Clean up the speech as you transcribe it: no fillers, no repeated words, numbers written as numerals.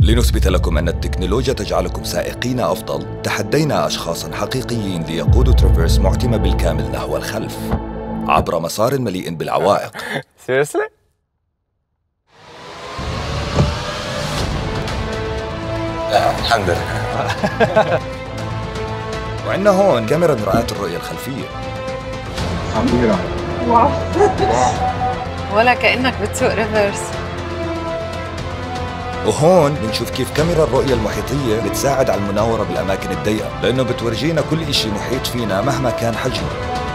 لنثبت لكم أن التكنولوجيا تجعلكم سائقين أفضل، تحدينا أشخاصاً حقيقيين ليقودوا ترافيرس معتمة بالكامل نحو الخلف عبر مسار مليء بالعوائق. Seriously? الحمد لله. وعندنا هون كاميرا مرآة الرؤية الخلفية. خطيرة. واو. ولا كأنك بتسوق ريفرس. وهون بنشوف كيف كاميرا الرؤية المحيطية بتساعد على المناورة بالأماكن الضيقة، لأنه بتورجينا كل إشي محيط فينا مهما كان حجمه.